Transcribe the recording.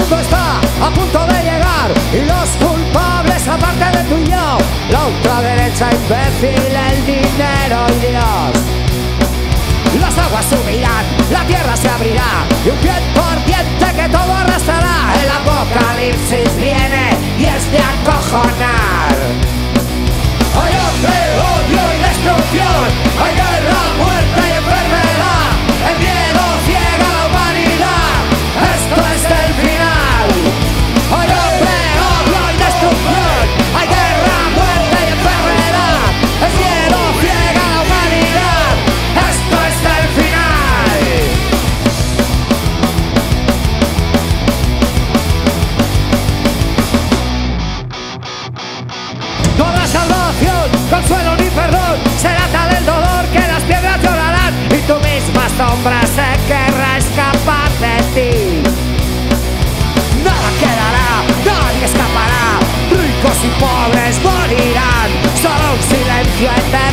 mundo está a punto de llegar y los culpables aparte de tú y yo, la ultraderecha imbécil, el dinero y Dios. Las aguas subirán, la tierra se abrirá y un diente por diente que todo arrastrará. El apocalipsis viene y es de acojonar. Hay hambre, odio y destrucción, hay guerra, muerte y enfermedad. El miedo ciega a la humanidad, esto es el final. Hay hambre, odio y destrucción, hay guerra, muerte y enfermedad. El miedo ciega a la humanidad, esto es el final. No habrá salvación, consuelo ni perdón, será tal el dolor que las piedras llorarán y tu misma sombra se querrá escapar de ti. Nada quedará, nadie escapará, ricos y pobres morirán, solo un silencio eterno